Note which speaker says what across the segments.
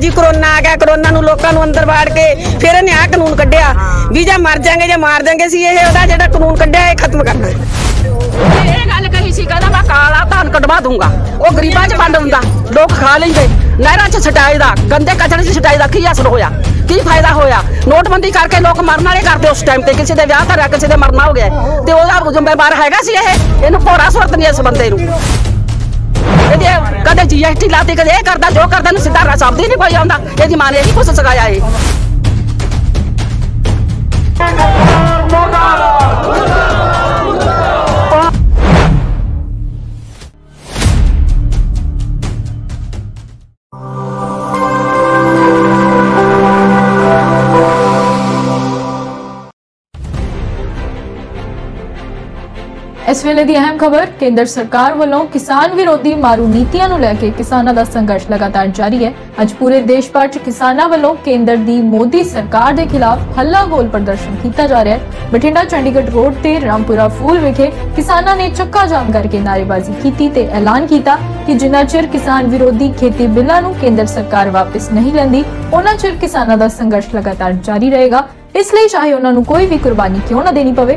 Speaker 1: जी corona आ गया, corona नूं लोकां नूं अंदर वाड़ के फिर इन्हें आ कानून कढ़िया भी जे मर जाएंगे जे मार देंगे सी ये ओहदा जिहड़ा कानून कढ़िया ये खत्म करना है। ये गल कही सी कहदा मैं काला धान कढवा दूंगा, वो गरीबां च वंड हुंदा, लोग खा लेंदे, नहरां च छटाई दा, गंदे कचरे च छटाई दा की असर होया, की फायदा होया? नोटबंदी करके लोग मरन वाले करते उस टाइम ते, किसी दे विआह धरिया किसी दे मरना हो गया ते ओहदा जिम्मेवार हैगा सी ये इहनूं भोरा सुरत नहीं इस बंदे नूं। कदे GST लाती कदे करदा जो करदा सीधा शब्द ही नहीं कोई आंदा, यही मां ने यही कुछ सिखाया है।
Speaker 2: इस वेले दी अहम खबर, केंद्र सरकार वालों किसान विरोधी मारू नीतियां नूं लैके किसानां दा संघर्ष लगातार जारी है। अज पूरे देश भर च किसानां वालों केंद्र दी मोदी सरकार दे खिलाफ हल्ला बोल प्रदर्शन किया जा रहा है। बठिंडा चंडीगढ़ रोड ते रामपुरा फूल विखे किसानां ने चक्का जाम करके नारेबाजी की ते ऐलान किया कि जिन्ना चिर किसान विरोधी खेती बिलां नूं केंद्र सरकार वापस नहीं लैंदी उन्ना चिर किसानां दा संघर्ष लगातार जारी रहेगा, इसलिए चाहे उन्हां नूं कोई भी कुर्बानी क्यों ना देनी पवे।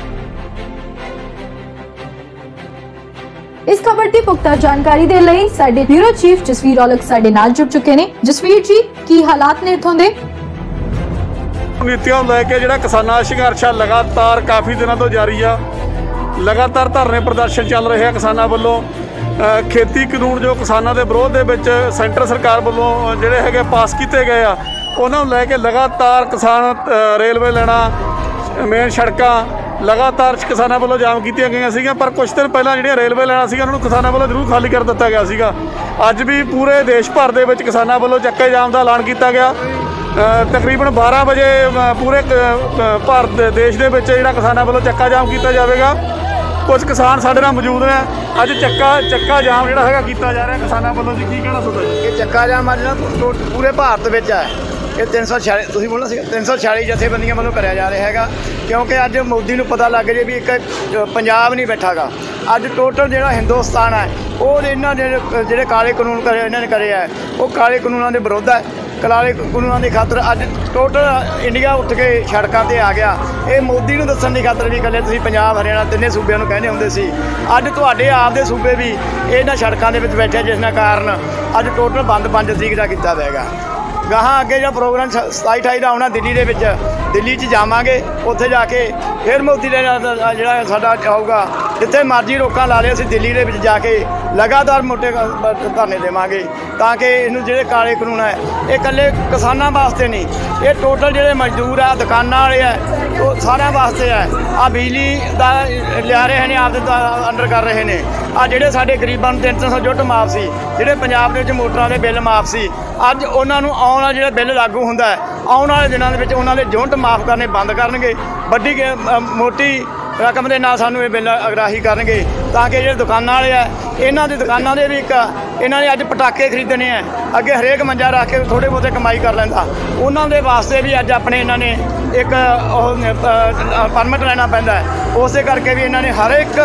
Speaker 2: इस खबर की पुख्ता जानकारी दे लई साडे ब्यूरो चीफ जसवीर औलख साडे नाल जुड़ चुके ने। जसवीर जी, की हालात ने इत्थों दे?
Speaker 3: नीतियां लैके जिहड़ा किसानां संघर्ष लगातार काफ़ी दिनों तो जारी आ, लगातार धरने प्रदर्शन चल रहे हैं किसानां वालों। खेती कानून जो किसानां दे विरोध दे विच सेंटर सरकार वालों जिहड़े हैगे पास किए गए आ, उन्हां नूं लैके लगातार किसान रेलवे लाइनां मेन सड़कां लगातार किसानों वालों जाम की गई, पर कुछ दिन पहले जो रेलवे लाइनां सी उन्होंने किसानों वालों जरूर खाली कर दिता गया सीगा। अज भी पूरे देश भर के विच किसानों वालों चक्के जाम का ऐलान किया गया। तकरीबन 12 बजे पूरे भारत देश के विच जिहड़ा किसानों वालों चक्का जाम किया जाएगा। कुछ किसान साडे नाल मौजूद ने, अज चक्का जाम जिहड़ा हैगा कीता जा रहा किसानों वालों की कहना सुणो।
Speaker 4: ये चक्का जाम अज ना पूरे भारत विच है। ये 346 तुसीं बोलना सी 346 जथेबंदियां वालों कराया जा रहा है, क्योंकि अज मोदी नूं पता लग जाए भी एक पंजाब नहीं बैठा गा। अज टोटल जिहड़ा हिंदुस्तान है वो इन्हां जिहड़े काले कानून इन्हां ने करे है वो काले कानूनों के विरोध है। काले कानूनों की खातर अज टोटल इंडिया उठ के सड़कों पर आ गया। ये मोदी नूं दस्सण दी खातर भी कल्ले तुसीं पंजाब हरियाणा तिन्ने सूबे नूं कहंदे हुंदे सी, अज तुहाडे आपदे सूबे भी इन्हां सड़कों के विच बैठे, जिस कारण अज टोटल बंद 5 तरीक का किया जाएगा। गाहां अगे जो प्रोग्राम 27-28 का आना दिल्ली च जावांगे, उत्थे जाके फिर मोदी ने जिहड़ा साडा आऊगा जिथे मर्जी रोकां ला ले, असीं दिल्ली दे विच जाके लगातार मोटे धरने देवांगे ताकि इनू जिहड़े काले कानून है ये कल्ले किसानां वास्ते नहीं, ये टोटल जिहड़े मजदूर है दुकानां वाले है वो सारिਆਂ वास्ते है। आ बिजली दा लिया रहे ने आपदे अंडर कर रहे ने, आ जिहड़े साडे गरीबां नूं 300 युनिट माफ सी, जिहड़े पंजाब दे विच मोटरां दे बिल माफ सी, अज उन्हां नूं आउण वाला जिहड़ा बिल लागू हुंदा है आउण वाले दिनां दे विच उन्हां दे युनिट माफ करने बंद करनगे। वड्डी मोटी रकम के नाल सानूं ये बिल अगराही करनगे ताकि जिहड़े दुकानां वाले है इन्हां दी दुकानां दे भी एक इन्हां ने अज पटाके खरीदने हैं, अगे हरेक मंजा रख के थोड़े बहुते कमाई कर लैंदा, उन्हां दे वास्ते भी अज अपने इन्हां ने एक परमिट लेना पैंदा है। उस करके भी इन्हां ने हर एक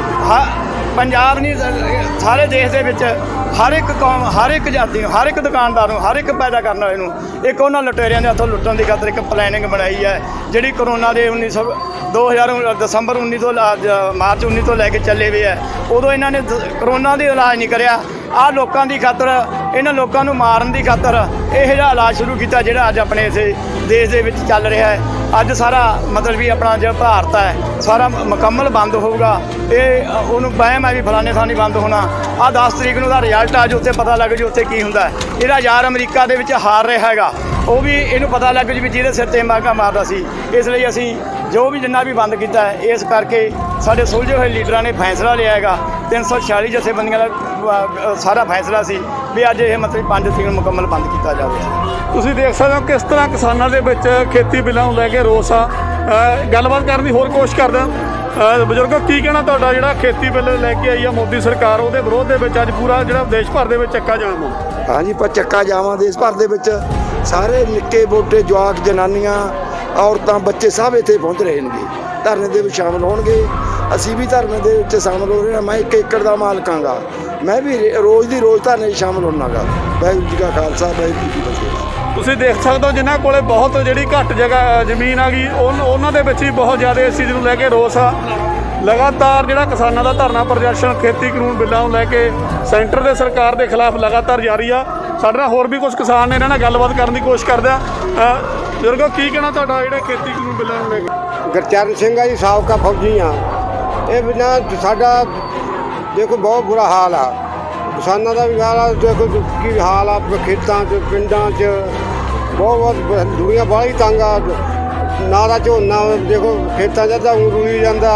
Speaker 4: पंजाब नहीं सारे देश के विच हर एक कौम हर एक जाति हर एक दुकानदार हर एक पैदा करने वाले एक उन्होंने लुटेरिया के हथों लुटन की खातर एक प्लैनिंग बनाई है, जी करोना के 2000 दसंबर 19 मार्च 19 तो लैके चले हुए है। उदों इन्होंने करोना का इलाज नहीं कराया, आ लोगों की खातर इन्होंने लोगों को मारन की खातर यह इलाज शुरू किया जोड़ा अज अपने इस देश के चल रहा है। अज सारा मतलब भी अपना जो भारत है सारा मुकम्मल बंद होगा, ये वहम है भी फलाने थानी बंद होना। आ 10 तरीक का रिजल्ट आ जो उत्थे पता लग जो उत्थे की हुंदा है। इहदा यार अमरीका दे विच हार रहा हैगा, वो भी इनू पता लग जी भी जिहदे सिर ते माका मारदा सी, इसलिए असी जो भी जिन्ना भी बंद किया है इस करके साडे सुलझे हुए लीडरां ने फैसला लिया है। 346 जथेबंदियां दा सारा फैसला सी भी अज ये मतलब 5 तरीक नूं मुकम्मल बंद किया जाए।
Speaker 3: तुसीं देख सकते हो किस तरह किसानों के विच खेती बिलों नूं लैके रोस आ। गलबात करने की होर कोशिश करदा। बजुर्गो की कहना तुहाडा जिहड़ा खेती बिल लैके आई है मोदी सरकार उहदे विरोध दे विच अज पूरा जिहड़ा देश भर दे विच चक्का जाम आ?
Speaker 5: हाँ जी, पर चक्का जाम देश भर दे विच सारे निक्के मोटे जवाक जनानियां औरतां बच्चे सब इत्थे पहुंच रहे हैं, धरने दे विच शामिल होणगे। असीं भी धरने दे विच शामिल हो रहे हैं। मैं 1 एकड़ का मालक हांगा, मैं भी रोज़ दी रोज़ धरने शामिल होना गा। वाहिगुरू जी का खालसा वाहिगुरू जी की फतेह।
Speaker 3: ਤੁਸੀਂ ਦੇਖ ਸਕਦੇ ਹੋ ਜਿਨ੍ਹਾਂ ਕੋਲੇ ਬਹੁਤ ਜਿਹੜੀ ਘੱਟ ਜਗ੍ਹਾ ਜ਼ਮੀਨ ਆ ਗਈ ਉਹਨਾਂ ਦੇ ਵਿੱਚ ਵੀ ਬਹੁਤ ਜ਼ਿਆਦਾ ਇਸ ਚੀਜ਼ ਨੂੰ ਲੈ ਕੇ ਰੋਸ ਆ। ਲਗਾਤਾਰ ਜਿਹੜਾ ਕਿਸਾਨਾਂ ਦਾ ਧਰਨਾ ਪ੍ਰਦਰਸ਼ਨ ਖੇਤੀ ਕਾਨੂੰਨ ਬਿੱਲਾਂ ਨੂੰ ਲੈ ਕੇ ਸੈਂਟਰ ਦੇ ਸਰਕਾਰ ਦੇ ਖਿਲਾਫ ਲਗਾਤਾਰ ਜਾਰੀ ਆ। ਸਾਡੇ ਨਾਲ ਹੋਰ ਵੀ ਕੁਝ ਕਿਸਾਨ ਨੇ, ਇਹਨਾਂ ਨਾਲ ਗੱਲਬਾਤ ਕਰਨ ਦੀ ਕੋਸ਼ਿਸ਼ ਕਰਦੇ ਆ। ਬਜ਼ੁਰਗੋ ਕੀ ਕਹਿਣਾ ਤੁਹਾਡਾ ਜਿਹੜਾ ਖੇਤੀ ਕਾਨੂੰਨ ਬਿੱਲਾਂ ਨੂੰ ਲੈ ਕੇ?
Speaker 6: ਗੁਰਚਰਨ ਸਿੰਘ ਆ ਜੀ, ਸਾਬਕਾ ਫੌਜੀ ਆ। ਇਹ ਬਿਨਾਂ ਸਾਡਾ ਦੇਖੋ ਬਹੁਤ ਬੁਰਾ ਹਾਲ ਆ, ਕਿਸਾਨਾਂ ਦਾ ਵੀ ਹਾਲ ਆ। ਦੇਖੋ ਕੀ ਹਾਲ ਆ ਖੇਤਾਂ 'ਚ ਪਿੰਡਾਂ 'ਚ, ਬਹੁਤ ਦੁਨੀਆ ਬਾਹਲੀ ਤੰਗ ਆ। ਨਾ ਦਾ ਝੋਨਾ ਦੇਖੋ ਖੇਤਾਂ 'ਚ ਤਾਂ ਰੁਲੀ ਜਾਂਦਾ,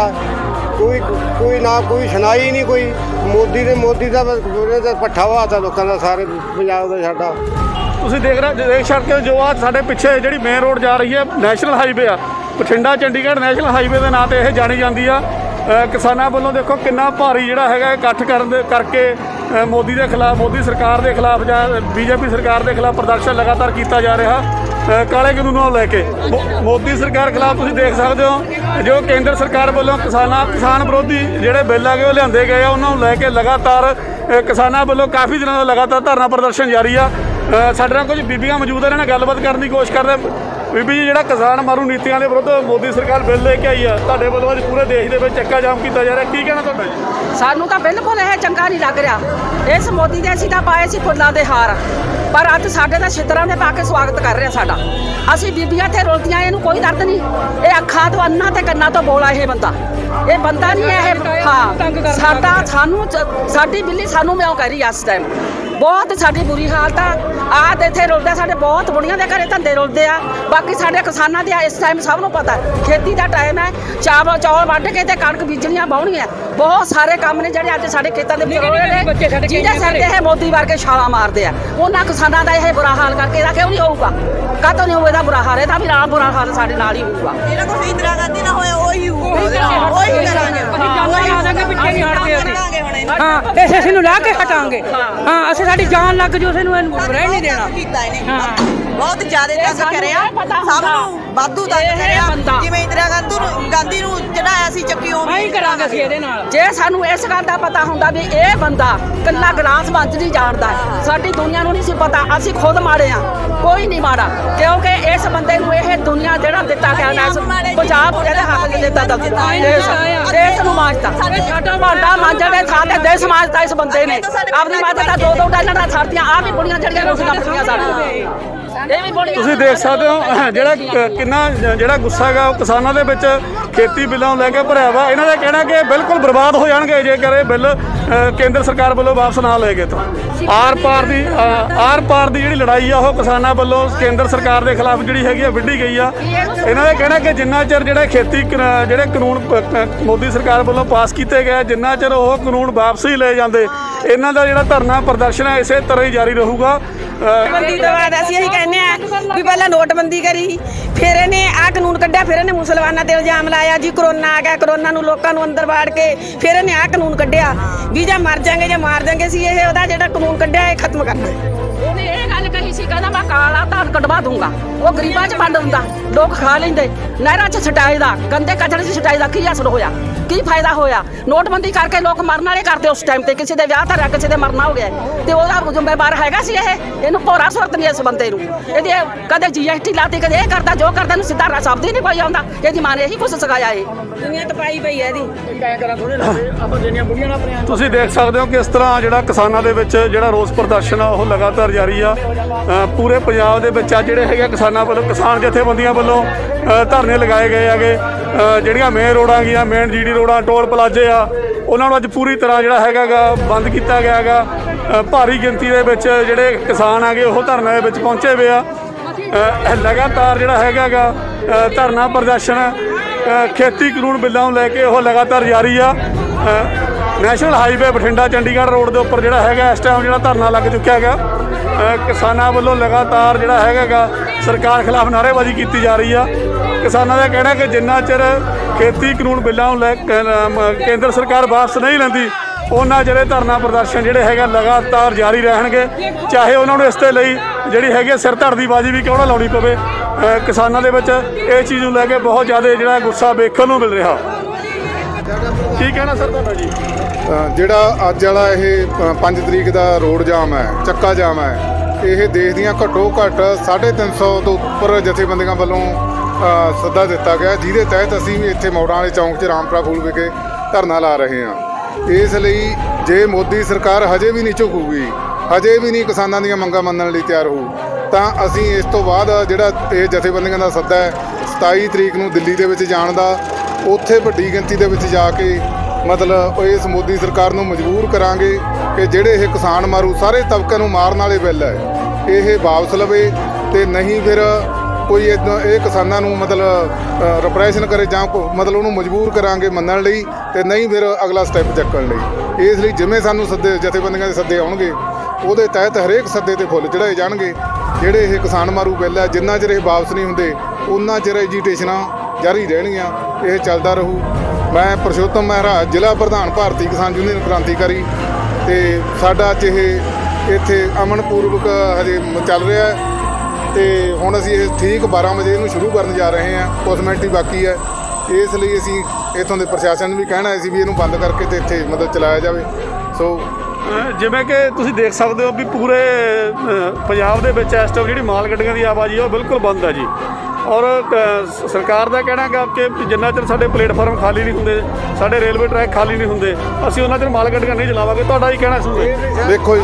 Speaker 6: ਕੋਈ ਨਾ ਕੋਈ ਸੁਣਾਈ ਨਹੀਂ। ਕੋਈ ਮੋਦੀ ਦਾ ਪੱਠਾ ਵਾਤਾ ਲੋਕਾਂ ਦਾ, ਸਾਰੇ ਪੰਜਾਬ ਦਾ ਸਾਡਾ।
Speaker 3: ਤੁਸੀਂ ਦੇਖ ਸਕਦੇ ਜੋ ਆ ਸਾਡੇ ਪਿੱਛੇ ਜਿਹੜੀ ਮੇਨ ਰੋਡ ਜਾ ਰਹੀ ਹੈ, ਨੈਸ਼ਨਲ ਹਾਈਵੇ ਆ, ਬਠਿੰਡਾ ਚੰਡੀਗੜ੍ਹ ਨੈਸ਼ਨਲ ਹਾਈਵੇ ਦੇ ਨਾਂ 'ਤੇ ਇਹ ਜਾਣੀ ਜਾਂਦੀ ਆ। ਕਿਸਾਨਾਂ ਵੱਲੋਂ ਦੇਖੋ ਕਿੰਨਾ ਭਾਰੀ ਜਿਹੜਾ ਹੈਗਾ ਇਕੱਠ ਕਰਕੇ ਮੋਦੀ ਦੇ ਖਿਲਾਫ, ਮੋਦੀ ਸਰਕਾਰ ਦੇ ਖਿਲਾਫ ਜਾਂ ਬੀਜੇਪੀ ਸਰਕਾਰ ਦੇ ਖਿਲਾਫ ਪ੍ਰਦਰਸ਼ਨ ਲਗਾਤਾਰ ਕੀਤਾ ਜਾ ਰਿਹਾ ਕਾਲੇ ਕਾਨੂੰਨਾਂ ਨੂੰ ਲੈ ਕੇ। ਮੋਦੀ ਸਰਕਾਰ ਖਿਲਾਫ ਤੁਸੀਂ ਦੇਖ ਸਕਦੇ ਹੋ ਜੋ ਕੇਂਦਰ ਸਰਕਾਰ ਵੱਲੋਂ ਕਿਸਾਨ ਵਿਰੋਧੀ ਜਿਹੜੇ ਬਿੱਲ ਆ ਗਏ ਉਹ ਲਿਆਂਦੇ ਗਏ ਆ, ਉਹਨਾਂ ਨੂੰ ਲੈ ਕੇ ਲਗਾਤਾਰ ਕਿਸਾਨਾਂ ਵੱਲੋਂ ਕਾਫੀ ਦਿਨਾਂ ਦਾ ਲਗਾਤਾਰ ਧਰਨਾ ਪ੍ਰਦਰਸ਼ਨ ਜਾਰੀ ਆ। ਸਾਡੇ ਨਾਲ ਕੁਝ ਬੀਬੀਆਂ ਮੌਜੂਦ ਆ, ਇਹਨਾਂ ਨਾਲ ਗੱਲਬਾਤ ਕਰਨ ਦੀ ਕੋਸ਼ਿਸ਼ ਕਰਦੇ। ਬੀਬੀ ਜੀ, ਜਿਹੜਾ ਕਿਸਾਨ ਮਾਰੂ ਨੀਤੀਆਂ ਦੇ ਵਿਰੁੱਧ ਮੋਦੀ ਸਰਕਾਰ ਬਿੱਲ ਲੈ ਕੇ ਆਈ ਆ, ਤੁਹਾਡੇ ਵੱਲੋਂ ਅੱਜ ਪੂਰੇ ਦੇਸ਼ ਦੇ ਵਿੱਚ ਚੱਕਾ ਜਾਮ ਕੀਤਾ ਜਾ ਰਿਹਾ, ਕੀ ਕਹਿਣਾ ਤੁਹਾਡਾ ਜੀ?
Speaker 1: ਸਾਨੂੰ ਤਾਂ ਬਿਲਕੁਲ ਇਹ ਚੰਗਾ ਨਹੀਂ ਲੱਗ ਰਿਹਾ। ਇਸ ਮੋਦੀ ਦੇ ਅਸੀਂ ਤਾਂ ਪਾਏ ਸੀ ਫੁੱਲਾਂ ਦੇ ਹਾਰ, ਪਰ ਅੱਜ ਸਾਡੇ ਤਾਂ ਛਿੱਤਰਾਂ ਦੇ ਪਾ ਕੇ ਸਵਾਗਤ ਕਰ ਰਿਹਾ ਸਾਡਾ। ਅਸੀਂ ਬੀਬੀਆਂ ਤੇ ਰੋਲਦੀਆਂ, ਇਹਨੂੰ ਕੋਈ ਦਰਦ ਨਹੀਂ। ਇਹ ਅੱਖਾਂ ਤੋਂ ਅੰਨਾਂ ਤੇ ਕੰਨਾਂ ਤੋਂ ਬੋਲਾ ਇਹ ਬੰਦਾ ਨਹੀਂ ਇਹ। ਹਾਂ ਸਾਡੀ ਬਿੱਲੀ ਸਾਨੂੰ ਮਿਉਂ ਕਹਿ ਰਹੀ ਇਸ ਟਾਈਮ। ਬਹੁਤ ਸਾਡੀ ਬੁਰੀ ਹਾਲਤ ਆ ਇੱਥੇ ਰੁਲਦੇ, ਸਾਡੇ ਬਹੁਤ ਬੁੜੀਆਂ ਦੇ ਘਰੇ ਧੰਦੇ ਰੁਲਦੇ ਆ। ਬਾਕੀ ਸਾਡੇ ਕਿਸਾਨਾਂ ਦੇ ਇਸ ਟਾਈਮ ਸਭ ਨੂੰ ਪਤਾ ਖੇਤੀ ਦਾ ਟਾਈਮ ਹੈ, ਚੌਲ ਵੱਢ ਕੇ ਤੇ ਕਣਕ ਬੀਜਣੀਆਂ ਬਾਉਣੀਆਂ, ਬਹੁਤ ਸਾਰੇ ਕੰਮ ਨੇ ਜਿਹੜੇ ਅੱਜ ਸਾਡੇ ਖੇਤਾਂ ਦੇ ਵਿੱਚ ਜਿਹਦੇ ਸਿਰ ਤੇ ਇਹ ਮੋਦੀ ਵਰਗੇ ਛਾਲਾਂ ਮਾਰਦੇ ਆ। ਉਹਨਾਂ ਕਿਸਾਨਾਂ ਦਾ ਇਹ ਬੁਰਾ ਹਾਲ ਕਰਕੇ ਇਹਦਾ ਕਿਉਂ ਨਹੀਂ ਹੋਊਗਾ? ਕਾਹਤੋਂ ਨਹੀਂ ਹੋਊ ਇਹਦਾ ਬੁਰਾ ਹਾਲ? ਇਹਦਾ ਵੀ ਨਾਲ ਬੁਰਾ ਹਾਲ ਸਾਡੇ ਨਾਲ ਹੀ ਹੋਊਗਾ।
Speaker 7: ਜਿਹੜਾ ਕੋਈ ਇੰਦਰਾ ਗਾਂਧੀ ਨਾ ਹੋਇਆ ਉਹੀ ਹੋਊਗਾ, ਉਹੀ ਕਰਾਂਗੇ।
Speaker 8: ਹਾਂ ਅਸੀਂ ਨੂੰ ਲਾ ਕੇ ਹਟਾਂਗੇ। ਹਾਂ ਅਸੀਂ ਸਾਡੀ ਜਾਨ ਲੱਗ ਜੂ, ਸਾਨੂੰ ਰਹਿਣ ਨਹੀਂ ਦੇਣਾ।
Speaker 7: ਬਹੁਤ ਜ਼ਿਆਦਾ ਤੰਗ ਕਰਿਆ, ਸਭ ਨੂੰ ਵਾਧੂ ਤੰਗ ਕਰਿਆ। ਜਿਵੇਂ ਇੰਦਰਾ ਗਾਂਧੀ ਨੂੰ ਚੜਾਇਆ ਸੀ ਚੱਕੀਓਂ
Speaker 8: ਨਹੀਂ ਕਰਾਂਗੇ ਅਸੀਂ ਇਹਦੇ ਨਾਲ।
Speaker 1: ਜੇ ਸਾਨੂੰ ਇਸ ਗੱਲ ਦਾ ਪਤਾ ਹੁੰਦਾ ਵੀ ਇਹ ਬੰਦਾ ਕੱਲਾ ਗਲਾਸ ਬੰਦ ਨਹੀਂ ਜਾਣਦਾ, ਸਾਡੀ ਦੁਨੀਆ ਨੂੰ ਨਹੀਂ ਸੀ ਪਤਾ। ਅਸੀਂ ਖੁਦ ਮਾੜੇ ਆ, ਕੋਈ ਨਹੀਂ ਮਾੜਾ, ਕਿਉਂਕਿ ਇਸ ਬੰਦੇ ਨੂੰ ਇਹ ਦੁਨੀਆ ਜਿਹੜਾ ਦਿੱਤਾ ਗਿਆ ਨਾ ਪੰਜਾਬ ਇਹਦੇ ਹੱਕ ਚ ਦਿੱਤਾ ਦੇਸ਼ ਨੂੰ ਮਾਜਦਾ, ਭਾਂਡਾ ਮਾਂਜਣ ਦੇ ਥਾਂ ਤੇ ਦੇਸ਼ ਮਾਜਦਾ ਇਸ ਬੰਦੇ ਨੇ। ਆਪਣੀ ਮਾਤਾ ਦਾ ਦੋ ਟਾਈਲਾਂ ਨਾਲ ਛੱਡਤੀਆਂ, ਆ ਵੀ ਬੁੜੀਆਂ ਜਿਹੜੀਆਂ ਰੋਟੀਆਂ ਪੱਕੀਆਂ ਸਾਡੀਆਂ।
Speaker 3: ਤੁਸੀਂ ਦੇਖ ਸਕਦੇ ਹੋ ਜਿਹੜਾ ਕਿੰਨਾ ਜਿਹੜਾ ਗੁੱਸਾ ਹੈਗਾ ਉਹ ਕਿਸਾਨਾਂ ਦੇ ਵਿੱਚ ਖੇਤੀ ਬਿੱਲਾਂ ਨੂੰ ਲੈ ਕੇ ਭਰਿਆ ਵਾ। ਇਹਨਾਂ ਦਾ ਕਹਿਣਾ ਕਿ ਬਿਲਕੁਲ ਬਰਬਾਦ ਹੋ ਜਾਣਗੇ ਜੇਕਰ ਇਹ ਬਿੱਲ ਕੇਂਦਰ ਸਰਕਾਰ ਵੱਲੋਂ ਵਾਪਸ ਨਾ ਲਏ ਗਏ ਤਾਂ। ਆਰ ਪਾਰ ਦੀ ਜਿਹੜੀ ਲੜਾਈ ਆ ਉਹ ਕਿਸਾਨਾਂ ਵੱਲੋਂ ਕੇਂਦਰ ਸਰਕਾਰ ਦੇ ਖਿਲਾਫ ਜਿਹੜੀ ਹੈਗੀ ਆ ਵਿੱਢੀ ਗਈ ਆ। ਇਹਨਾਂ ਦਾ ਕਹਿਣਾ ਕਿ ਜਿੰਨਾ ਚਿਰ ਜਿਹੜੇ ਖੇਤੀ ਜਿਹੜੇ ਕਾਨੂੰਨ ਮੋਦੀ ਸਰਕਾਰ ਵੱਲੋਂ ਪਾਸ ਕੀਤੇ ਗਏ, ਜਿੰਨਾ ਚਿਰ ਉਹ ਕਾਨੂੰਨ ਵਾਪਸ ਹੀ ਲਏ ਜਾਂਦੇ, ਇਹਨਾਂ ਦਾ ਜਿਹੜਾ ਧਰਨਾ ਪ੍ਰਦਰਸ਼ਨ ਹੈ ਇਸੇ ਤਰ੍ਹਾਂ ਹੀ ਜਾਰੀ ਰਹੂਗਾ।
Speaker 1: ਨੋਟਬੰਦੀ ਤੋਂ ਬਾਅਦ ਅਸੀਂ ਇਹੀ ਕਹਿੰਦੇ ਆ ਵੀ ਪਹਿਲਾਂ ਨੋਟਬੰਦੀ ਕਰੀ, ਫਿਰ ਇਹਨੇ ਆਹ ਕਾਨੂੰਨ ਕੱਢਿਆ, ਫਿਰ ਇਹਨੇ ਮੁਸਲਮਾਨਾਂ ਤੇ ਇਲਜ਼ਾਮ ਲਾਇਆ ਜੀ ਕਰੋਨਾ ਆ ਗਿਆ, ਕਰੋਨਾ ਨੂੰ ਲੋਕਾਂ ਨੂੰ ਅੰਦਰ ਵਾੜ ਕੇ ਫਿਰ ਇਹਨੇ ਆਹ ਕਾਨੂੰਨ ਕੱਢਿਆ ਵੀ ਜਾਂ ਮਰ ਜਾਗੇ ਜਾਂ ਮਾਰ ਜਾਗੇ। ਸੀ ਇਹ ਉਹਦਾ ਜਿਹੜਾ ਕਾਨੂੰਨ ਕੱਢਿਆ ਇਹ ਖਤਮ ਕਰਨਾ। ਉਹਨੇ ਇਹ ਗੱਲ ਕਹੀ ਸੀ, ਕਹਿੰਦਾ ਮੈਂ ਕਾਲਾ ਧਨ ਕਢਵਾ ਦੂੰਗਾ। ਉਹ ਗਰੀਬਾਂ 'ਚ ਵੰਡ ਹੁੰਦਾ, ਲੋਕ ਖਾ ਲੈਂਦੇ। ਨਹਿਰਾਂ 'ਚ ਛਟਾਈ ਦਾ, ਗੰਦੇ ਕਚੜੇ 'ਚ ਛਟਾਈ ਦਾ ਕੀ ਅਸਰ ਹੋਇਆ, ਕੀ ਫਾਇਦਾ ਹੋਇਆ? ਨੋਟਬੰਦੀ ਕਰਕੇ ਲੋਕ ਮਰਨ ਵਾਲੇ ਕਰਦੇ ਉਸ ਟਾਈਮ ਤੇ। ਕਿਸੇ ਦੇ ਵਿਆਹ ਧਰਿਆ, ਕਿਸੇ ਦੇ ਮਰਨਾ ਹੋ ਗਿਆ, ਤੇ ਉਹਦਾ ਜ਼ਿੰਮੇਵਾਰ ਹੈਗਾ ਸੀ ਇਹ। ਇਹਨੂੰ ਭੋਰਾ ਸੁਰਤ ਨਹੀਂ ਇਸ ਬੰਦੇ ਨੂੰ। ਇਹਦੀ ਕਦੇ GST ਲਾਤੀ, ਕਦੇ ਇਹ ਕਰਦਾ, ਜੋ ਕਰਦਾ ਇਹਨੂੰ ਸਿੱਧਾ ਸ਼ਬਦ ਹੀ ਨਹੀਂ ਕੋਈ ਆਉਂਦਾ। ਇਹਦੀ ਮਾਂ ਨੇ ਇਹੀ ਕੁਛ ਸਿਖਾਇਆ। ਇਹ ਦੁਨੀਆ ਤਪਾਈ ਪਈ ਹੈ ਇਹਦੀ।
Speaker 3: ਤੁਸੀਂ ਦੇਖ ਸਕਦੇ ਹੋ ਕਿਸ ਤਰ੍ਹਾਂ ਜਿਹੜਾ ਕਿਸਾਨਾਂ ਦੇ ਵਿੱਚ ਜਿਹੜਾ ਰੋਸ ਪ੍ਰਦਰਸ਼ਨ ਆ ਉਹ ਲਗਾਤਾਰ ਜਾਰੀ ਆ। ਪੂਰੇ ਪੰਜਾਬ ਦੇ ਵਿੱਚ ਆ ਜਿਹੜੇ ਹੈਗੇ ਕਿਸਾਨਾਂ ਵੱਲੋਂ, ਕਿਸਾਨ ਜਥੇਬੰਦੀਆਂ ਵੱਲੋਂ ਧਰਨੇ ਲਗਾਏ ਗਏ ਹੈਗੇ। ਜਿਹੜੀਆਂ ਮੇਨ ਰੋਡਾਂ ਗੀਆਂ, ਮੇਨ GD ਰੋਡਾਂ, ਟੋਲ ਪਲਾਜ਼ੇ ਆ, ਉਹਨਾਂ ਨੂੰ ਅੱਜ ਪੂਰੀ ਤਰ੍ਹਾਂ ਜਿਹੜਾ ਹੈਗਾ ਗਾ ਬੰਦ ਕੀਤਾ ਗਿਆ ਹੈਗਾ। ਭਾਰੀ ਗਿਣਤੀ ਦੇ ਵਿੱਚ ਜਿਹੜੇ ਕਿਸਾਨ ਆਗੇ ਉਹ ਧਰਨੇ ਦੇ ਵਿੱਚ ਪਹੁੰਚੇ ਹੋਏ ਆ। ਲਗਾਤਾਰ ਜਿਹੜਾ ਹੈਗਾ ਗਾ ਧਰਨਾ ਪ੍ਰਦਰਸ਼ਨ ਖੇਤੀ ਕਾਨੂੰਨ ਬਿੱਲਾਂ ਨੂੰ ਲੈ ਕੇ ਉਹ ਲਗਾਤਾਰ ਜਾਰੀ ਆ। National highway Bathinda Chandigarh road ਦੇ ਉੱਪਰ ਜਿਹੜਾ ਹੈਗਾ ਇਸ ਟਾਈਮ ਜਿਹੜਾ ਧਰਨਾ ਲੱਗ ਚੁੱਕਿਆ ਹੈਗਾ। ਕਿਸਾਨਾਂ ਵੱਲੋਂ ਲਗਾਤਾਰ ਜਿਹੜਾ ਹੈਗਾ ਗਾ ਸਰਕਾਰ ਖਿਲਾਫ ਨਾਅਰੇਬਾਜ਼ੀ ਕੀਤੀ ਜਾ ਰਹੀ ਆ। ਕਿਸਾਨਾਂ ਦਾ ਕਹਿਣਾ ਕਿ ਜਿੰਨਾ ਚਿਰ ਖੇਤੀ ਕਾਨੂੰਨ ਬਿੱਲਾਂ ਨੂੰ ਲੈ ਕੇਂਦਰ ਸਰਕਾਰ ਵਾਪਸ ਨਹੀਂ ਲੈਂਦੀ, ਉਹਨਾਂ ਜਿਹੜੇ ਧਰਨਾ ਪ੍ਰਦਰਸ਼ਨ ਜਿਹੜੇ ਹੈਗਾ ਲਗਾਤਾਰ ਜਾਰੀ ਰਹਿਣਗੇ, ਚਾਹੇ ਉਹਨਾਂ ਨੂੰ ਇਸ ਦੇ ਲਈ ਜਿਹੜੀ ਹੈਗੀ ਸਿਰ ਧੜ ਦੀ ਬਾਜੀ ਵੀ ਕਿਉਂ ਨਾ ਲਾਉਣੀ ਪਵੇ। ਕਿਸਾਨਾਂ ਦੇ ਵਿੱਚ ਇਹ ਚੀਜ਼ ਨੂੰ ਲੈ ਕੇ ਬਹੁਤ ਜ਼ਿਆਦਾ ਜਿਹੜਾ ਗੁੱਸਾ ਵੇਖਣ ਨੂੰ ਮਿਲ ਰਿਹਾ। ਕੀ ਕਹਿਣਾ ਸਰ ਤੁਹਾਡਾ ਜੀ?
Speaker 9: ਜਿਹੜਾ ਅੱਜ ਵਾਲਾ ਇਹ 5 ਤਰੀਕ ਦਾ ਰੋਡ ਜਾਮ ਹੈ, ਚੱਕਾ ਜਾਮ ਹੈ, ਇਹ ਦੇਸ਼ ਦੀਆਂ ਘੱਟੋ ਘੱਟ 350 ਤੋਂ ਉੱਪਰ ਜਥੇਬੰਦੀਆਂ ਵੱਲੋਂ ਸੱਦਾ ਦਿੱਤਾ ਗਿਆ, ਜਿਹਦੇ ਤਹਿਤ ਅਸੀਂ ਵੀ ਇੱਥੇ ਮੋੜਾਂ ਵਾਲੇ ਚੌਂਕ 'ਚ ਰਾਮਪੁਰਾ ਫੂਲ ਵਿਖੇ ਧਰਨਾ ਲਾ ਰਹੇ ਹਾਂ। ਇਸ ਲਈ ਜੇ ਮੋਦੀ ਸਰਕਾਰ ਹਜੇ ਵੀ ਨਹੀਂ ਝੁਕੂਗੀ, ਹਜੇ ਵੀ ਨਹੀਂ ਕਿਸਾਨਾਂ ਦੀਆਂ ਮੰਗਾਂ ਮੰਨਣ ਲਈ ਤਿਆਰ ਹੋਊ, ਤਾਂ ਅਸੀਂ ਇਸ ਤੋਂ ਬਾਅਦ ਜਿਹੜਾ ਇਹ ਜਥੇਬੰਦੀਆਂ ਦਾ ਸੱਦਾ ਹੈ 27 ਤਰੀਕ ਨੂੰ ਦਿੱਲੀ ਦੇ ਵਿੱਚ ਜਾਣ ਦਾ, ਉੱਥੇ ਵੱਡੀ ਗਿਣਤੀ ਦੇ ਵਿੱਚ ਜਾ ਕੇ ਮਤਲਬ ਇਸ ਮੋਦੀ ਸਰਕਾਰ ਨੂੰ ਮਜਬੂਰ ਕਰਾਂਗੇ ਕਿ ਜਿਹੜੇ ਇਹ ਕਿਸਾਨ ਮਾਰੂ ਸਾਰੇ ਤਬਕਿਆਂ ਨੂੰ ਮਾਰਨ ਵਾਲੇ ਬਿੱਲ ਹੈ ਇਹ ਵਾਪਸ ਲਵੇ, ਤੇ ਨਹੀਂ ਫਿਰ ਕੋਈ ਇਹ ਕਿਸਾਨਾਂ ਨੂੰ ਮਤਲਬ ਰਿਪਰੈਸ਼ਨ ਕਰੇ ਜਾਂ ਮਤਲਬ ਉਹਨੂੰ ਮਜਬੂਰ ਕਰਾਂਗੇ ਮੰਨਣ ਲਈ, ਤੇ ਨਹੀਂ ਫਿਰ ਅਗਲਾ ਸਟੈਪ ਚੱਕਣ ਲਈ। ਇਸ ਲਈ ਜਿਵੇਂ ਸਾਨੂੰ ਸੱਦੇ ਜਥੇਬੰਦੀਆਂ ਦੇ ਸੱਦੇ ਆਉਣਗੇ ਉਹਦੇ ਤਹਿਤ ਹਰੇਕ ਸੱਦੇ ਤੇ ਫੁੱਲ ਚੜਾਏ ਜਾਣਗੇ। ਜਿਹੜੇ ਇਹ ਕਿਸਾਨ ਮਾਰੂ ਬਿੱਲ ਹੈ ਜਿੰਨਾ ਚਿਰ ਇਹ ਵਾਪਸ ਨਹੀਂ ਹੁੰਦੇ ਉਹਨਾਂ ਚਿਰ ਐਜੀਟੇਸ਼ਨਾਂ ਜਾਰੀ ਰਹਿਣਗੀਆਂ, ਇਹ ਚੱਲਦਾ ਰਹੂ। ਮੈਂ ਪੁਰਸ਼ੋਤਮ ਮਹਾਰਾਜ, ਜ਼ਿਲ੍ਹਾ ਪ੍ਰਧਾਨ ਭਾਰਤੀ ਕਿਸਾਨ ਯੂਨੀਅਨ ਕ੍ਰਾਂਤੀਕਾਰੀ, ਤੇ ਸਾਡਾ ਅੱਜ ਇਹ ਇੱਥੇ ਅਮਨਪੂਰਵਕ ਹਜੇ ਚੱਲ ਰਿਹਾ ਹੈ, ਤੇ ਹੁਣ ਅਸੀਂ ਇਹ ਠੀਕ 12 ਵਜੇ ਇਹਨੂੰ ਸ਼ੁਰੂ ਕਰਨ ਜਾ ਰਹੇ ਹਾਂ, ਕੁਝ ਮਿੰਟ ਹੀ ਬਾਕੀ ਹੈ। ਇਸ ਲਈ ਅਸੀਂ ਇੱਥੋਂ ਦੇ ਪ੍ਰਸ਼ਾਸਨ ਨੂੰ ਵੀ ਕਹਿਣਾ ਸੀ ਵੀ ਇਹਨੂੰ ਬੰਦ ਕਰਕੇ ਤੇ ਇੱਥੇ ਮਤਲਬ ਚਲਾਇਆ ਜਾਵੇ। ਸੋ
Speaker 3: ਜਿਵੇਂ ਕਿ ਤੁਸੀਂ ਦੇਖ ਸਕਦੇ ਹੋ ਵੀ ਪੂਰੇ ਪੰਜਾਬ ਦੇ ਵਿੱਚ ਇਸ ਟਾਈਮ ਜਿਹੜੀ ਮਾਲ ਗੱਡੀਆਂ ਦੀ ਆਵਾਜਾਈ ਉਹ ਬਿਲਕੁਲ ਬੰਦ ਹੈ ਜੀ, ਔਰ ਸਰਕਾਰ ਦਾ ਕਹਿਣਾ ਗਾ ਕਿ ਜਿੰਨਾ ਚਿਰ ਸਾਡੇ ਪਲੇਟਫਾਰਮ ਖਾਲੀ ਨਹੀਂ ਹੁੰਦੇ, ਸਾਡੇ ਰੇਲਵੇ ਟਰੈਕ ਖਾਲੀ ਨਹੀਂ ਹੁੰਦੇ, ਅਸੀਂ ਉਹਨਾਂ ਚਿਰ ਮਾਲ ਗੱਡੀਆਂ ਨਹੀਂ ਚਲਾਵਾਂਗੇ। ਤੁਹਾਡਾ ਹੀ ਕਹਿਣਾ ਸੁਣੋ।
Speaker 9: ਦੇਖੋ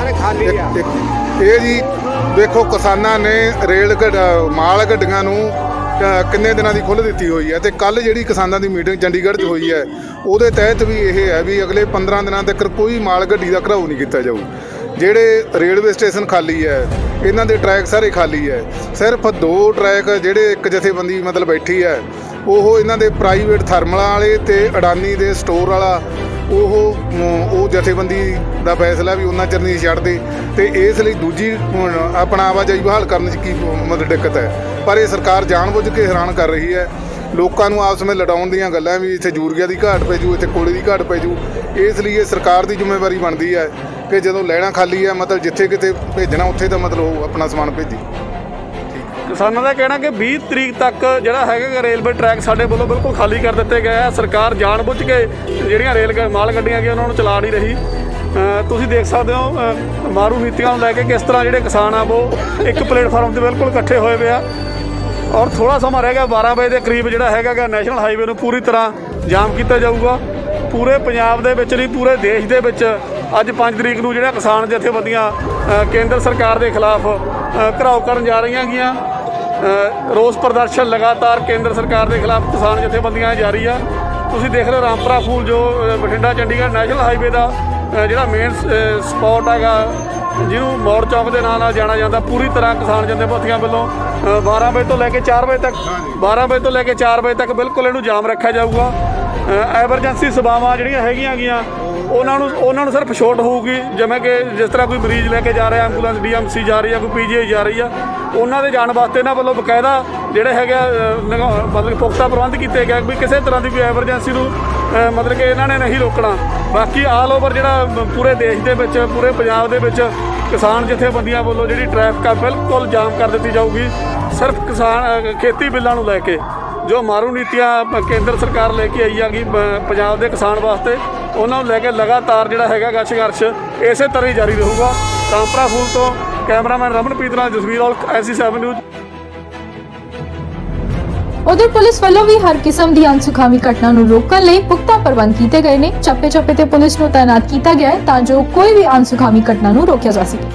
Speaker 9: ਇਹ ਜੀ ਦੇਖੋ, ਕਿਸਾਨਾਂ ਨੇ ਮਾਲ ਗੱਡੀਆਂ ਨੂੰ ਕਿੰਨੇ ਦਿਨਾਂ ਦੀ ਖੁੱਲ੍ਹ ਦਿੱਤੀ ਹੋਈ ਹੈ, ਤੇ ਕੱਲ੍ਹ ਜਿਹੜੀ ਕਿਸਾਨਾਂ ਦੀ ਮੀਟਿੰਗ ਚੰਡੀਗੜ੍ਹ 'ਚ ਹੋਈ ਹੈ ਉਹਦੇ ਤਹਿਤ ਵੀ ਇਹ ਹੈ ਵੀ ਅਗਲੇ 15 ਦਿਨਾਂ ਤੱਕ ਕੋਈ ਮਾਲ ਗੱਡੀ ਦਾ ਘਰਾਓ ਨਹੀਂ ਕੀਤਾ ਜਾਊ। ਜਿਹੜੇ ਰੇਲਵੇ ਸਟੇਸ਼ਨ ਖਾਲੀ ਹੈ, ਇਹਨਾਂ ਦੇ ਟਰੈਕ ਸਾਰੇ ਖਾਲੀ ਹੈ, ਸਿਰਫ 2 ਟਰੈਕ ਜਿਹੜੇ ਇੱਕ ਜਥੇਬੰਦੀ ਮਤਲਬ ਬੈਠੀ ਹੈ ਉਹ ਇਹਨਾਂ ਦੇ ਪ੍ਰਾਈਵੇਟ ਥਰਮਲਾਂ ਵਾਲੇ ਤੇ ਅਡਾਨੀ ਦੇ ਸਟੋਰ ਵਾਲਾ, ਉਹ ਜਥੇਬੰਦੀ ਦਾ ਫੈਸਲਾ ਵੀ ਉਹਨਾਂ ਚਿਰ ਨਹੀਂ ਛੱਡਦੇ, ਤੇ ਇਸ ਲਈ ਦੂਜੀ ਆਪਣਾ ਆਵਾਜਾਈ ਬਹਾਲ ਕਰਨ 'ਚ ਕੀ ਮਤਲਬ ਦਿੱਕਤ ਹੈ। ਪਰ ਇਹ ਸਰਕਾਰ ਜਾਣਬੁੱਝ ਕੇ ਹੈਰਾਨ ਕਰ ਰਹੀ ਹੈ ਲੋਕਾਂ ਨੂੰ ਆਪਸ ਵਿੱਚ ਲੜਾਉਣ ਦੀਆਂ ਗੱਲਾਂ, ਵੀ ਇੱਥੇ ਯੂਰੀਆ ਦੀ ਘਾਟ ਪੈ ਜੂ, ਇੱਥੇ ਕੋਲੇ ਦੀ ਘਾਟ ਪੈ ਜੂ। ਇਸ ਲਈ ਇਹ ਸਰਕਾਰ ਦੀ ਜ਼ਿੰਮੇਵਾਰੀ ਬਣਦੀ ਹੈ ਕਿ ਜਦੋਂ ਲੈਣਾ ਖਾਲੀ ਹੈ ਮਤਲਬ ਜਿੱਥੇ ਕਿਤੇ ਭੇਜਣਾ ਉੱਥੇ ਤਾਂ ਮਤਲਬ ਉਹ ਆਪਣਾ ਸਮਾਨ ਭੇਜੀ।
Speaker 3: ਕਿਸਾਨਾਂ ਦਾ ਕਹਿਣਾ ਕਿ 20 ਤਰੀਕ ਤੱਕ ਜਿਹੜਾ ਹੈਗਾ ਰੇਲਵੇ ਟਰੈਕ ਸਾਡੇ ਵੱਲੋਂ ਬਿਲਕੁਲ ਖਾਲੀ ਕਰ ਦਿੱਤੇ ਗਏ ਆ। ਸਰਕਾਰ ਜਾਣਬੁੱਝ ਕੇ ਜਿਹੜੀਆਂ ਮਾਲ ਗੱਡੀਆਂ ਹੈਗੀਆਂ ਉਹਨਾਂ ਨੂੰ ਚਲਾ ਨਹੀਂ ਰਹੀ। ਤੁਸੀਂ ਦੇਖ ਸਕਦੇ ਹੋ ਮਾਰੂ ਨੀਤੀਆਂ ਨੂੰ ਲੈ ਕੇ ਕਿਸ ਤਰ੍ਹਾਂ ਜਿਹੜੇ ਕਿਸਾਨ ਆ ਉਹ ਇੱਕ ਪਲੇਟਫਾਰਮ 'ਤੇ ਬਿਲਕੁਲ ਇਕੱਠੇ ਹੋਏ ਪਏ ਆ, ਔਰ ਥੋੜ੍ਹਾ ਸਮਾਂ ਰਹਿ ਗਿਆ 12 ਵਜੇ ਦੇ ਕਰੀਬ ਜਿਹੜਾ ਹੈਗਾ ਨੈਸ਼ਨਲ ਹਾਈਵੇ ਨੂੰ ਪੂਰੀ ਤਰ੍ਹਾਂ ਜਾਮ ਕੀਤਾ ਜਾਊਗਾ। ਪੂਰੇ ਪੰਜਾਬ ਦੇ ਵਿੱਚ ਨਹੀਂ ਪੂਰੇ ਦੇਸ਼ ਦੇ ਵਿੱਚ ਅੱਜ 5 ਤਰੀਕ ਨੂੰ ਜਿਹੜਾ ਕਿਸਾਨ ਜਥੇਬੰਦੀਆਂ ਕੇਂਦਰ ਸਰਕਾਰ ਦੇ ਖਿਲਾਫ ਘਿਰਾਓ ਕਰਨ ਜਾ ਰਹੀਆਂ ਹੈਗੀਆਂ। ਰੋਸ ਪ੍ਰਦਰਸ਼ਨ ਲਗਾਤਾਰ ਕੇਂਦਰ ਸਰਕਾਰ ਦੇ ਖਿਲਾਫ ਕਿਸਾਨ ਜਥੇਬੰਦੀਆਂ ਜਾਰੀ ਆ। ਤੁਸੀਂ ਦੇਖ ਰਹੇ ਹੋ ਰਾਮਪੁਰਾ ਫੂਲ ਜੋ ਬਠਿੰਡਾ ਚੰਡੀਗੜ੍ਹ ਨੈਸ਼ਨਲ ਹਾਈਵੇ ਦਾ ਜਿਹੜਾ ਮੇਨ ਸਪੌਟ ਹੈਗਾ, ਜਿਹਨੂੰ ਮੋੜ ਚੌਕ ਦੇ ਨਾਂ ਨਾਲ ਜਾਣਾ ਜਾਂਦਾ, ਪੂਰੀ ਤਰ੍ਹਾਂ ਕਿਸਾਨ ਜਥੇਬੰਦੀਆਂ ਵੱਲੋਂ 12 ਵਜੇ ਤੋਂ ਲੈ ਕੇ 4 ਵਜੇ ਤੱਕ 12 ਵਜੇ ਤੋਂ ਲੈ ਕੇ 4 ਵਜੇ ਤੱਕ ਬਿਲਕੁਲ ਇਹਨੂੰ ਜਾਮ ਰੱਖਿਆ ਜਾਊਗਾ। ਐਮਰਜੈਂਸੀ ਸੇਵਾਵਾਂ ਜਿਹੜੀਆਂ ਹੈਗੀਆਂ ਉਹਨਾਂ ਨੂੰ ਸਿਰਫ ਛੋਟ ਹੋਊਗੀ, ਜਿਵੇਂ ਕਿ ਜਿਸ ਤਰ੍ਹਾਂ ਕੋਈ ਮਰੀਜ਼ ਲੈ ਕੇ ਜਾ ਰਿਹਾ, ਐਂਬੂਲੈਂਸ DMC ਜਾ ਰਹੀ ਆ, ਕੋਈ PGI ਜਾ ਰਹੀ ਆ, ਉਹਨਾਂ ਦੇ ਜਾਣ ਵਾਸਤੇ ਇਹਨਾਂ ਵੱਲੋਂ ਬਕਾਇਦਾ ਜਿਹੜੇ ਹੈਗੇ ਮਤਲਬ ਪੁਖਤਾ ਪ੍ਰਬੰਧ ਕੀਤੇ ਗਏ ਵੀ ਕਿਸੇ ਤਰ੍ਹਾਂ ਦੀ ਕੋਈ ਐਮਰਜੈਂਸੀ ਨੂੰ ਮਤਲਬ ਕਿ ਇਹਨਾਂ ਨੇ ਨਹੀਂ ਰੋਕਣਾ। ਬਾਕੀ ਆਲ ਓਵਰ ਜਿਹੜਾ ਪੂਰੇ ਦੇਸ਼ ਦੇ ਵਿੱਚ ਪੂਰੇ ਪੰਜਾਬ ਦੇ ਵਿੱਚ ਕਿਸਾਨ ਜਥੇਬੰਦੀਆਂ ਵੱਲੋਂ ਜਿਹੜੀ ਟ੍ਰੈਫਿਕ ਆ ਬਿਲਕੁਲ ਜਾਮ ਕਰ ਦਿੱਤੀ ਜਾਊਗੀ। ਸਿਰਫ ਕਿਸਾਨ ਖੇਤੀ ਬਿੱਲਾਂ ਨੂੰ ਲੈ ਕੇ ਜੋ ਮਾਰੂ ਨੀਤੀਆਂ ਕੇਂਦਰ ਸਰਕਾਰ ਲੈ ਕੇ ਆਈ ਹੈਗੀ ਪੰਜਾਬ ਦੇ ਕਿਸਾਨ ਵਾਸਤੇ, ਉਹਨਾਂ ਨੂੰ ਲੈ ਕੇ ਲਗਾਤਾਰ ਜਿਹੜਾ ਹੈਗਾ ਸੰਘਰਸ਼ ਇਸੇ ਤਰ੍ਹਾਂ ਹੀ ਜਾਰੀ ਰਹੂਗਾ। ਰਾਮਪੁਰਾ ਫੂਲ ਤੋਂ ਕੈਮਰਾਮੈਨ ਰਮਨਪ੍ਰੀਤ ਨਾਲ ਜਸਵੀਰ ਔਲ Nc7 ਨਿਊਜ਼।
Speaker 2: उधर पुलिस वालों भी हर किस्म की अनसुखावी घटना नूं रोकण लई पुख्ता प्रबंध किए गए ने। चप्पे चप्पे ते पुलिस नूं तैनात किया गया है तां जो कोई भी अनसुखावी घटना नूं रोकिया जा सके।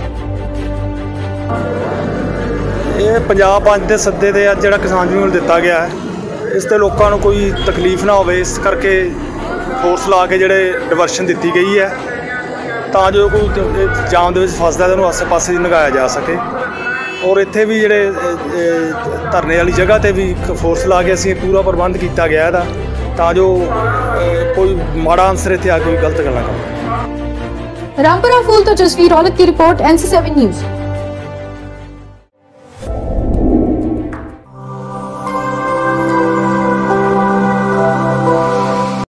Speaker 10: ਇਹ ਪੰਜਾਬ ਪੰਜ ਦੇ ਸੱਦੇ ਤੇ ਅੱਜ ਜਿਹੜਾ ਕਿਸਾਨ ਯੂਨੀਅਨ ਦਿੱਤਾ ਗਿਆ ਹੈ, ਇਸ ਤੇ ਲੋਕਾਂ ਨੂੰ ਕੋਈ ਤਕਲੀਫ ਨਾ ਹੋਵੇ, ਇਸ ਕਰਕੇ ਫੋਰਸ ਲਾ ਕੇ ਜਿਹੜੇ ਡਿਵਰਸ਼ਨ ਦਿੱਤੀ ਗਈ ਹੈ ਤਾਂ ਜੋ ਕੋਈ ਜਾਮ ਦੇ ਵਿੱਚ ਫਸਦਾ ਉਹਨੂੰ ਆਸੇ ਪਾਸੇ ਲੰਘਾਇਆ ਜਾ ਸਕੇ। ਔਰ ਇੱਥੇ ਵੀ ਜਿਹੜੇ ਧਰਨੇ ਵਾਲੀ ਜਗ੍ਹਾ ਤੇ ਵੀ ਫੋਰਸ ਲਾ ਕੇ ਅਸੀਂ ਪੂਰਾ ਪ੍ਰਬੰਧ ਕੀਤਾ ਗਿਆ ਇਹਦਾ, ਤਾਂ ਜੋ ਕੋਈ ਮਾੜਾ ਅੰਸਰ ਇੱਥੇ ਆ ਕੋਈ ਗਲਤ ਗੱਲਾਂ ਕਰੇ।
Speaker 2: ਰਾਮਪੁਰਾ ਫੂਲ ਤੋਂ ਜਸਵੀਰ ਔਲਖ ਦੀ ਰਿਪੋਰਟ Nc7 ਨਿਊਜ਼।